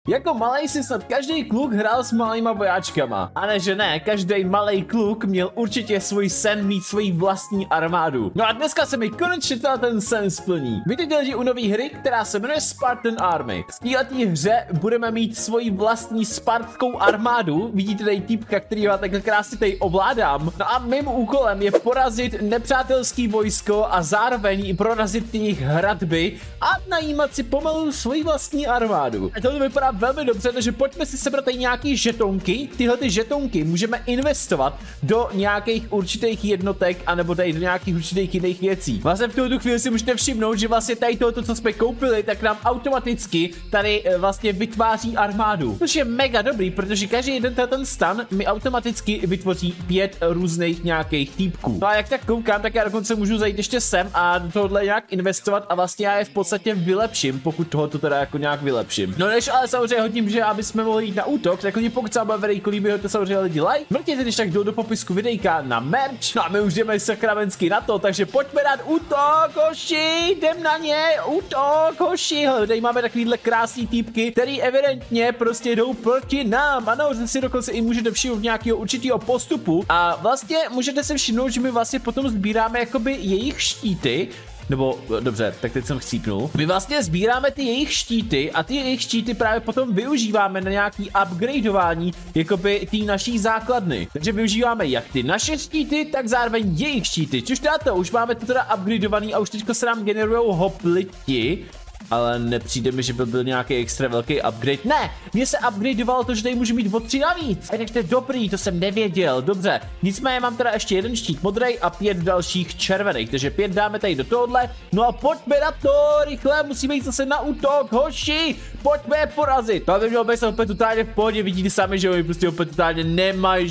Jako malej si snad každý kluk hrál s malýma vojáčkama. A ne, že ne, každý malý kluk měl určitě svůj sen mít svoji vlastní armádu. No a dneska se mi konečně ten sen splní. Vidíte, že u nové hry, která se jmenuje Spartan Army. V této hře budeme mít svoji vlastní spartskou armádu. Vidíte tady týpka, který ho takhle krásně tady ovládám. No a mým úkolem je porazit nepřátelský vojsko a zároveň i prorazit jejich hradby a najímat si pomalu svoji vlastní armádu. A tohle vypadá velmi dobře, takže pojďme si sebrat tady nějaký žetonky. Tyhle ty žetonky můžeme investovat do nějakých určitých jednotek, anebo tady do nějakých určitých jiných věcí. Vlastně v tuto chvíli si můžete všimnout, že vlastně tady tohoto, co jsme koupili, tak nám automaticky tady vlastně vytváří armádu. Což je mega dobrý, protože každý jeden ten stan mi automaticky vytvoří 5 různých nějakých týpků. No a jak tak koukám, tak já dokonce můžu zajít ještě sem a do tohohle nějak investovat a vlastně já je v podstatě vylepším, pokud tohoto teda jako nějak vylepším. No než ale samozřejmě hodím, že aby jsme mohli jít na útok, tak pokud se vám videjko líbí, to samozřejmě lidi like. Mrkněte když tak do popisku videjka na merch. No a my už jdeme sakramensky na to, takže pojďme dát útok, hoši, jdem na ně, útok, hoši. Hele, tady máme takovýhle krásný týpky, který evidentně prostě jdou proti nám. Ano, že si dokonce i můžete všimnout nějakého určitého postupu a vlastně můžete se všimnout, že my vlastně potom sbíráme jakoby jejich štíty. Nebo, dobře, tak teď jsem chcípnul. My vlastně sbíráme ty jejich štíty a ty jejich štíty právě potom využíváme na nějaký upgradeování jakoby ty naší základny. Takže využíváme jak ty naše štíty, tak zároveň jejich štíty. Což teda to, už máme to teda upgradeovaný a už teďko se nám generujou hopliti. Ale nepřijde mi, že by byl nějaký extra velký upgrade. Ne, mně se upgradeovalo to, že tady můžu mít o 3 navíc. Takže to je dobrý, to jsem nevěděl. Dobře, nicméně mám teda ještě jeden štít modrý a 5 dalších červených. Takže 5 dáme tady do tohohle. No a pojďme na to, rychle, musíme jít zase na útok, hoši. Pojďme je porazit. To by mělo být opět totálně v pohodě, vidíte sami, že oni prostě opět totálně nemají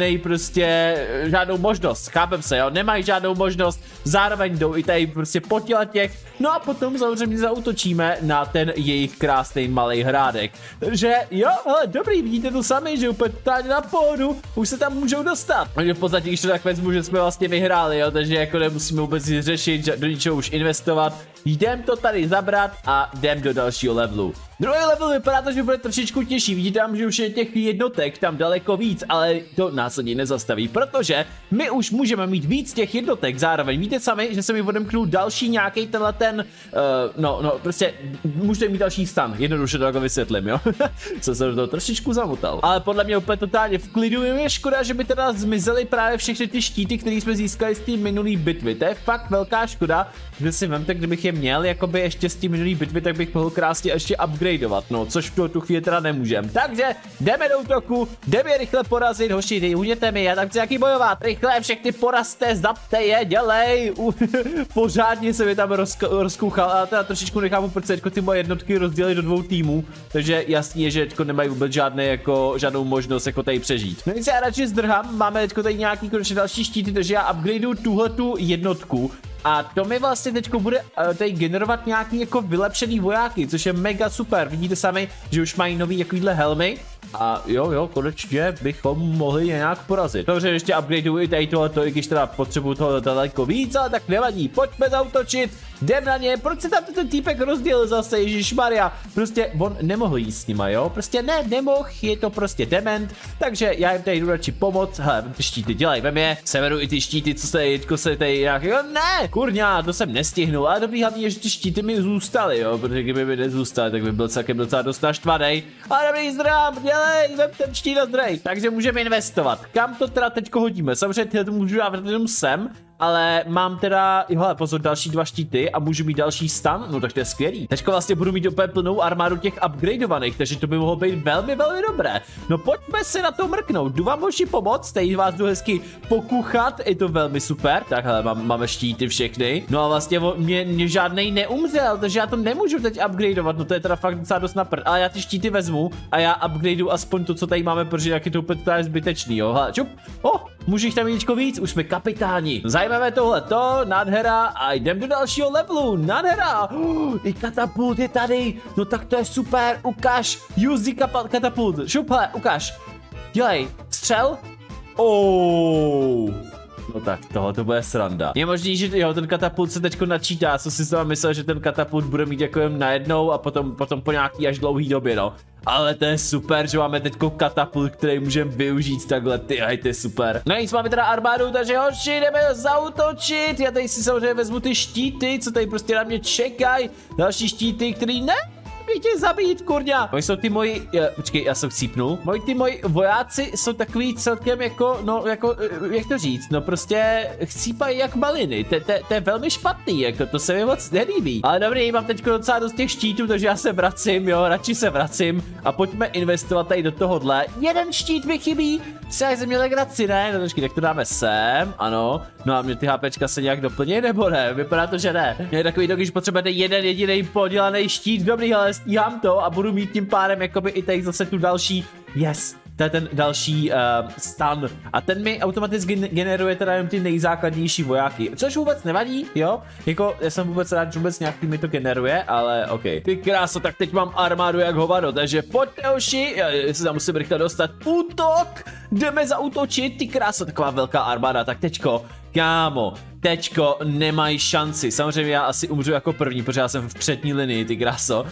žádnou možnost. Chápem se, jo, nemají žádnou možnost. Zároveň jdou i tady prostě po těch. No a potom samozřejmě zaútočíme na ten jejich krásný malý hrádek. Takže jo, ale dobrý, vidíte to sami, že úplně totálně na pohodu, už se tam můžou dostat. Takže v podstatě, když to tak vezmu, že jsme vlastně vyhráli, jo, takže jako nemusíme vůbec nic řešit, do ničeho už investovat. Jdem to tady zabrat a jdem do dalšího levelu. Druhý level vypadá to, že bude trošičku těžší, vidíte tam, že už je těch jednotek tam daleko víc, ale to nás ani nezastaví, protože my už můžeme mít víc těch jednotek zároveň. Víte sami, že se mi odemknul další nějaký tenhle ten, prostě můžete mít další stan, jednoduše to takhle vysvětlím, jo. Co jsem do toho trošičku zamotal. Ale podle mě úplně totálně v klidu, je škoda, že by teda zmizely právě všechny ty štíty, které jsme získali z té minulé bitvy. To je fakt velká škoda, že si vemte, kdybych je měl jakoby ještě z té minulé bitvy, tak bych mohl krásně ještě upgradeovat, no, což v tu chvíli teda nemůžem. Takže jdeme do útoku, jdeme je rychle porazit, hoši, uděte mi, já tak chci jaký bojovat, rychle všechny porazte, zapte je, dělej, pořádně se mi tam rozkouchal, ale teda trošičku nechápu, proč se ty moje jednotky rozdělily do 2 týmů, takže jasně je, že nemají vůbec žádnou možnost jako tady přežít. No, já radši zdrhám, máme tady nějaký konečně další štíty, takže já upgradeuju tuhletu jednotku. A to mi vlastně teďko bude tady generovat nějaký jako vylepšený vojáky, což je mega super. Vidíte sami, že už mají nový takovýhle helmy. A jo, konečně bychom mohli nějak porazit. Dobře, ještě upgradeuji tady tohleto, i když teda potřebuju toho daleko víc, ale tak nevadí. Pojďme zaútočit, jdem na ně. Proč se tam ten týpek rozdělil zase, ježišmarja? Prostě on nemohl jít s nima, jo? Prostě nemohl, je to prostě dement. Takže já jim tady jdu radši pomoct. Hele, ty štíty dělej, vem je. Severu i ty štíty, co se tady nějak, jo, ne, kurňa, to jsem nestihnul. Ale dobrý hlavně je, že ty štíty mi zůstaly, jo? Protože kdyby mi nezůstaly, tak by byl celkem docela dost naštvanej. Ale dobrý zdrám, dělej, vem ten štít a zdrej. Takže můžeme investovat. Kam to teda teďko hodíme? Samozřejmě to můžu dávat jenom sem. Ale mám teda, hele, pozor, další 2 štíty a můžu mít další stan, no tak to je skvělý. Teďko vlastně budu mít úplně plnou armádu těch upgradeovaných, takže to by mohlo být velmi, velmi dobré. No pojďme se na to mrknout, jdu vám moši pomoct, tady vás jdu hezky pokuchat, je to velmi super. Tak hele, máme štíty všechny, no a vlastně mě žádnej neumřel, takže já to nemůžu teď upgradeovat, no to je teda fakt docela dost na prd, ale já ty štíty vezmu a já upgradeu aspoň to, co tady máme, protože jak je to úplně zbytečný, jo, hele, čup, můžu jich tam mít víc, už jsme kapitáni. Zajmeme tohleto, nádhera a jdem do dalšího levelu, nádhera. I katapult je tady, no tak to je super, ukáž, use the katapult, šup, hele, ukáž, dělej, střel, no tak tohle to bude sranda. Je možný, že jo, ten katapult se teďko načítá, co si z toho myslel, že ten katapult bude mít jako jen najednou a potom po nějaký až dlouhý době, no. Ale to je super, že máme teďko katapult, který můžeme využít takhle, to je super. No nic, máme teda armádu, takže hoši, jdeme zaútočit. Já tady si samozřejmě vezmu ty štíty, co tady prostě na mě čekají. Další štíty, který ne, tě zabít, kurňa. Oni jsou ty moji, počkej, já jsem chcípnul. Moji vojáci jsou takový celkem jako, no jako, jak to říct, no prostě chcípají jak maliny. To je velmi špatný, jako to se mi moc nelíbí. Ale dobrý, mám teďko docela dost těch štítů, takže já se vracím, jo, radši se vracím a pojďme investovat tady do tohohle. Jeden štít mi chybí, třeba jsem měl legraci, ne? No počkej, tak to dáme sem, ano. No a mě ty HPčka se nějak doplní, nebo ne? Vypadá to, že ne. Mě je takový to, když potřebujete jeden jediný podělaný štít, dobrý, ale stíhám to a budu mít tím pádem jakoby i tady zase tu další, yes, to je ten další stan a ten mi automaticky generuje teda jenom ty nejzákladnější vojáky, což vůbec nevadí, jo, jako já jsem vůbec rád, že vůbec nějaký mi to generuje, ale ok. Ty kráso, tak teď mám armádu jak hovado, takže pojďte hoši, já se tam musím rychle dostat, útok, jdeme zaútočit, ty kráso, taková velká armáda, tak teďko, kámo, tečko, nemají šanci. Samozřejmě já asi umřu jako první, protože já jsem v přední linii, ty kráso.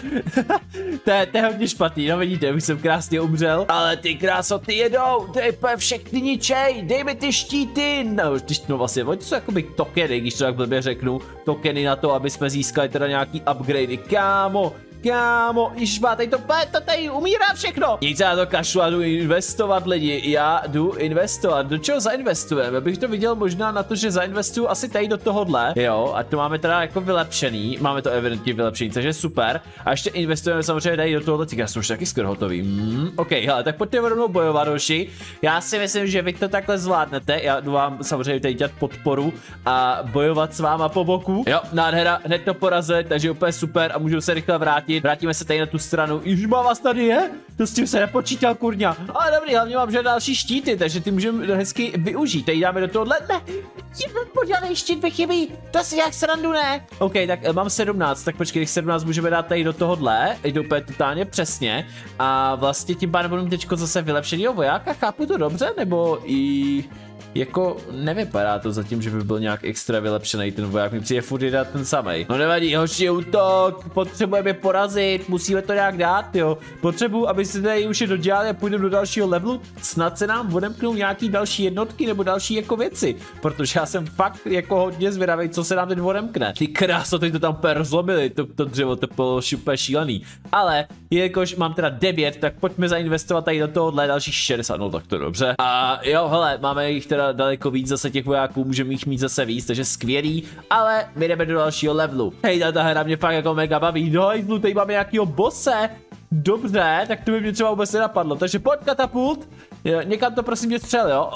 to je hodně špatný, no vidíte, už jsem krásně umřel. Ale ty kráso, ty jedou, to je všechny ničej, dej mi ty štíty. No vlastně, oni jsou jakoby tokeny, když to tak blbě řeknu. Tokeny na to, aby jsme získali teda nějaký upgradey, kámo. Kámo, jižba, to tady umírá všechno. Nic, já to kašlu a jdu investovat lidi, já jdu investovat. Do čeho zainvestujeme? Já bych to viděl možná na to, že zainvestuju asi tady do tohohle, jo, a to máme teda jako vylepšený, máme to evidentně vylepšený, takže super. A ještě investujeme samozřejmě tady do tohohle, já jsem už taky skoro hotový. Ok, hele, tak pojďte rovnou bojovat, hoši. Já si myslím, že vy to takhle zvládnete, já jdu vám samozřejmě tady dělat podporu a bojovat s váma po boku. Jo, nádhera, hned to porazili, takže úplně super a můžu se rychle vrátit. Vrátíme se tady na tu stranu. Ježišmá, vás tady je? To s tím se nepočítal, kurňa. Ale dobrý, hlavně mám že další štíty, takže ty můžeme hezky využít. Tady dáme do tohohle. Ne, podělaný štít mi chybí. To si nějak srandu, ne? OK, tak mám 17, tak počkej, 17 můžeme dát tady do tohohle. Jdu úplně totálně přesně. A vlastně tím pádem budu teďko zase vylepšenýho vojáka. Chápu to dobře? Nebo i... Jako nevypadá to zatím, že by byl nějak extra vylepšený ten voják, mi přijde furt dát ten samej. No nevadí, hoši, útok, potřebujeme porazit, musíme to nějak dát, jo. Potřebuji, aby se tady už je dodělali a půjdeme do dalšího levelu, snad se nám odemknou nějaký další jednotky nebo další jako věci, protože já jsem fakt jako hodně zvědavý, co se nám teď odemkne. Ty kráso, teď to tam úplně rozlomili, to dřevo, to bylo úplně šílený. Ale, jelikož mám teda 9, tak pojďme zainvestovat tady do tohohle dalších 60, no tak to dobře. A jo, hele, máme jich teda daleko víc zase těch vojáků, můžeme jich mít zase víc, takže skvělý, ale my jdeme do dalšího levelu. Hej, ta hra mě fakt jako mega baví, no jdu, tady máme nějakýho bosse. Dobře, tak to by mě třeba vůbec nenapadlo, takže pojď katapult, někam to prosím mě střel, jo?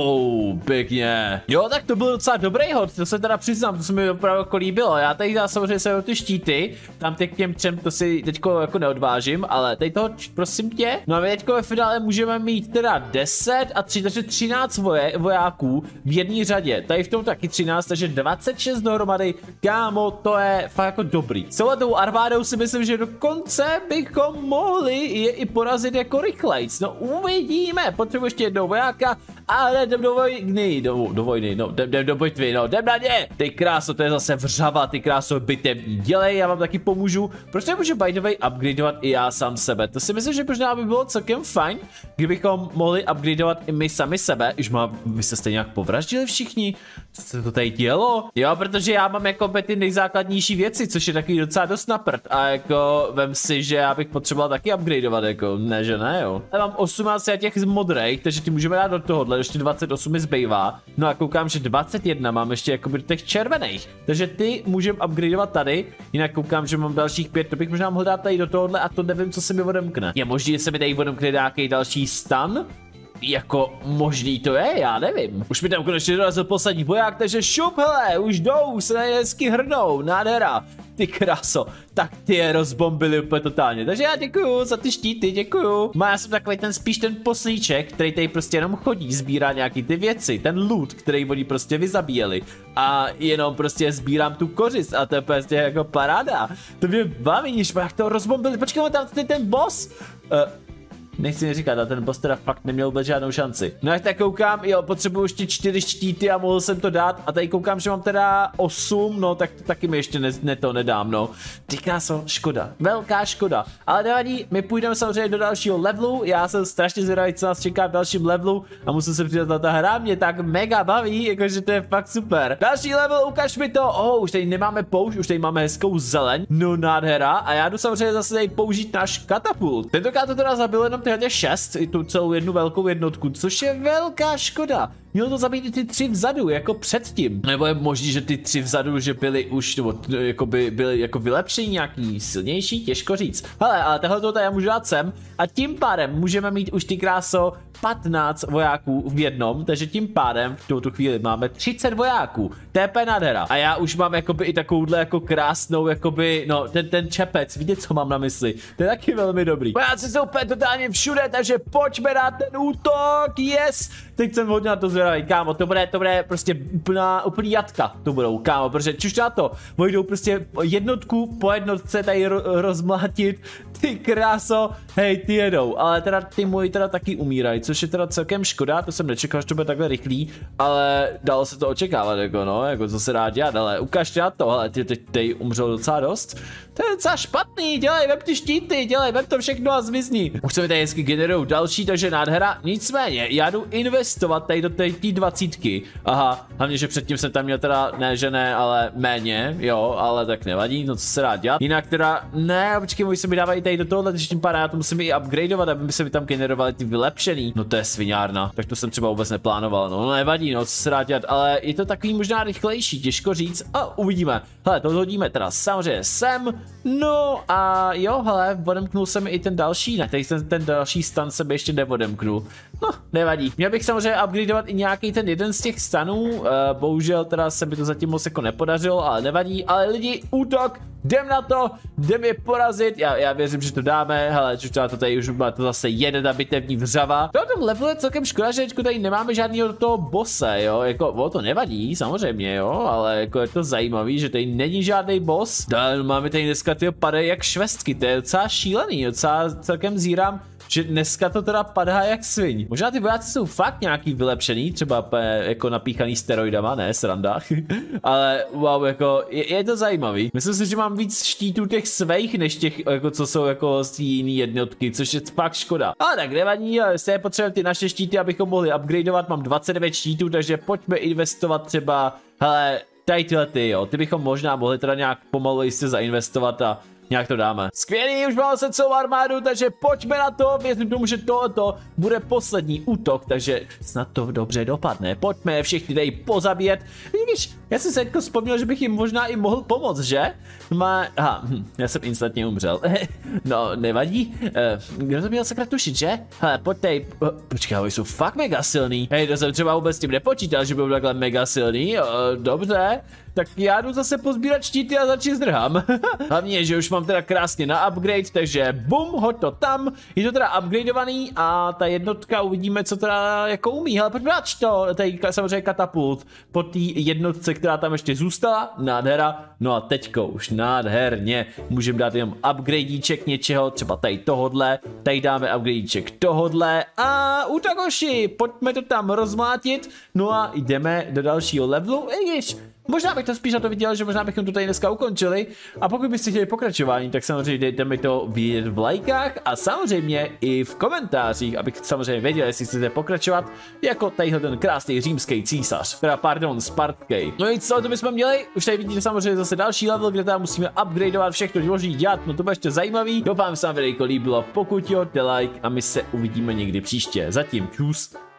Pěkně. Jo, tak to byl docela dobrý hod, to se teda přiznám, to se mi opravdu jako líbilo, já tady dám samozřejmě se ty štíty, tam k těm třem to si teďko jako neodvážím, ale tady toho prosím tě, no a my teďko ve finále můžeme mít teda 10 a 3, takže 13 vojáků v jedné řadě, tady v tom taky 13, takže 26 dohromady, kámo, to je fakt jako dobrý. Celou tou armádou si myslím, že dokonce bychom mohli je i porazit jako rychlejc, no uvidíme, potřebuji ještě jednou vojáka a jdem do vojny, no jdem do bitvy, no jdem na ně, ty kráso, to je zase vřava, ty kráso, bitevní, dělej, já vám taky pomůžu, proč nemůžu by the way upgradeovat i já sám sebe, to si myslím, že možná by bylo celkem fajn, kdybychom mohli upgradeovat i my sami sebe, vy jste stejně nějak povraždili všichni, co se to tady dělo, jo, protože já mám jako ty nejzákladnější věci, což je taky docela dost na prd a jako vem si, že já bych potřeboval taky upgradeovat, jako ne, že ne, jo. Já mám 18 těch modrých, takže ty můžeme dát do tohohle, ještě 28 mi zbývá. No a koukám, že 21 mám ještě jako těch červených, takže ty můžeme upgradeovat tady, jinak koukám, že mám dalších 5, to bych možná mohl dát tady do tohohle a to nevím, co se mi odemkne. Je možný, že se mi tady odemkne nějaký další stan? Jako možný to je, já nevím. Už mi tam konečně dorazil poslední voják, takže šup, hele, už jdou, se na hezky hrnou, nádhera. Ty kráso, tak ty je rozbombili úplně totálně, takže já děkuju za ty štíty, děkuju. Já jsem takový spíš ten poslíček, který tady prostě jenom chodí, sbírá nějaký ty věci, ten loot, který oni prostě vyzabíjeli. A jenom prostě sbírám tu kořist a to je prostě jako paráda. To mě baví, jak to rozbombili, počkej, tam ten boss. Nechci říkat, a ten boss teda fakt neměl vůbec žádnou šanci. No jak tak koukám, jo, potřebuji ještě 4 štíty a mohl jsem to dát. A tady koukám, že mám teda 8, no tak to taky mi ještě to nedám, no. Ty kráso, škoda, velká škoda. Ale nevadí, my půjdeme samozřejmě do dalšího levelu. Já jsem strašně zvědavý, co nás čeká v dalším levelu. A musím se přidat na ta hra, mě tak mega baví, jakože to je fakt super. Další level, ukaž mi to. Už tady nemáme poušť, už tady máme hezkou zeleň. No nádhera. A já jdu samozřejmě zase tady použít náš katapult. Tentokrát to teda zabil jenom tyhle 6, i tu celou jednu velkou jednotku, což je velká škoda. Mělo to zabít i ty 3 vzadu, jako předtím. Nebo je možný, že ty 3 vzadu, že byly už, nebo jako byly jako vylepšení, nějaký silnější, těžko říct. Hele, ale tohle to tady já můžu dát sem a tím pádem můžeme mít už ty kráso 15 vojáků v jednom, takže tím pádem v tuto chvíli máme 30 vojáků. TP nádhera. A já už mám jakoby i takovouhle jako krásnou, jakoby, no, ten čepec, víte, co mám na mysli. To je taky velmi dobrý. Vojáci jsou úplně totálně všude, takže pojďme na ten útok, yes! Teď jsem hodně na to zvědavý, kámo, to bude prostě úplný jatka, to budou, kámo, protože čuž na to, jdou prostě jednotku po jednotce tady rozmlátit, ty kráso, hej, ty jedou, ale teda ty moji teda taky umírají, což je teda celkem škoda, to jsem nečekal, že to bude takhle rychlý, ale dalo se to očekávat, jako no, jako co se dá dělat, ale ukažte na to, ale ty teď umřel docela dost, to je docela špatný, dělej, vem ty štíty, dělej, vem to všechno a zmizni. Už se mi tady hezky generují další, takže nádhera, nicméně, já jdu investovat tady do té 20. Aha, hlavně, že předtím jsem tam měl teda, ne, že ne, ale méně, jo, ale tak nevadí, no co se dá dělat. Jinak teda, ne, počkej, můj se mi dávají tady do tohohle, takže tím pádem já to musím i upgradeovat, aby se mi tam generovaly ty vylepšený. No to je sviňárna, tak to jsem třeba vůbec neplánoval, no nevadí, no co se dá dělat, ale je to takový možná rychlejší, těžko říct a uvidíme. Hele, to hodíme teda samozřejmě sem, no a jo, hele, odemknul jsem i ten další, ne, tady ten další stan se by ještě neodemknul. No, nevadí. Měl bych samozřejmě upgradeovat i nějaký ten jeden z těch stanů, bohužel teda se mi to zatím moc jako nepodařilo, ale nevadí, ale lidi, útok, jdem na to, jdem je porazit, já věřím, že to dáme, hele, to tady už má to zase jedna bitevní vřava. Na tom levelu je celkem škoda, že tady nemáme žádného toho bose, jo, jako, to nevadí, samozřejmě, jo, ale jako je to zajímavý, že tady není žádný boss. Máme tady dneska ty padají jak švestky, to je docela šílený, docela celkem zírám, že dneska to teda padá jak sviň. Možná ty vojáci jsou fakt nějaký vylepšený, třeba jako napíchaný steroidama, ne, sranda. Ale wow, jako je to zajímavý. Myslím si, že mám víc štítů těch svých, než těch, jako co jsou jako z jiný jednotky, což je fakt škoda. Ale tak nevadí, se potřebujeme ty naše štíty, abychom mohli upgradeovat, mám 29 štítů, takže pojďme investovat třeba, hele, tady tyhle ty, jo, ty bychom možná mohli teda nějak pomalu jistě zainvestovat a nějak to dáme. Skvělý, už máme se celou armádu, takže pojďme na to. Věřím tomu, že tohoto bude poslední útok, takže snad to dobře dopadne. Pojďme je všechny tady pozabíjet. Víš, já jsem se jako vzpomněl, že bych jim možná i mohl pomoct, že? Aha, já jsem instantně umřel. No, nevadí. Kdo to měl sakra tušit, že? Hele, pojď tady. Počkej, oni jsou fakt mega silný. Hej, to jsem třeba vůbec tím nepočítal, že budou takhle mega silný. Dobře. Tak já jdu zase pozbírat štíty a začít zdrhám. Hlavně, že už mám teda krásně na upgrade, takže bum, hoď to tam. Je to teda upgradeovaný a ta jednotka uvidíme, co teda jako umí. Hele, pojď brát to, tady samozřejmě katapult po té jednotce, která tam ještě zůstala. Nádhera. No a teďko už nádherně můžeme dát jenom upgradíček něčeho, třeba tady tohodle. Tady dáme upgradíček tohodle a útokoši, pojďme to tam rozmlátit. No a jdeme do dalšího levelu, i když možná bych to spíš na to viděl, že možná bychom to tady dneska ukončili. A pokud byste chtěli pokračování, tak samozřejmě dejte mi to vidět v lajkách a samozřejmě i v komentářích, abych samozřejmě věděl, jestli chcete pokračovat jako tadyhle ten krásný římský císař. Teda pardon, spartkej. No i co to bychom měli? Už tady vidíte samozřejmě zase další level, kde tam musíme upgradeovat všechno, co možný dělat. No to bude ještě zajímavý. Doufám, že se vám videjko líbilo. Pokud jo, dejte like a my se uvidíme někdy příště. Zatím čus.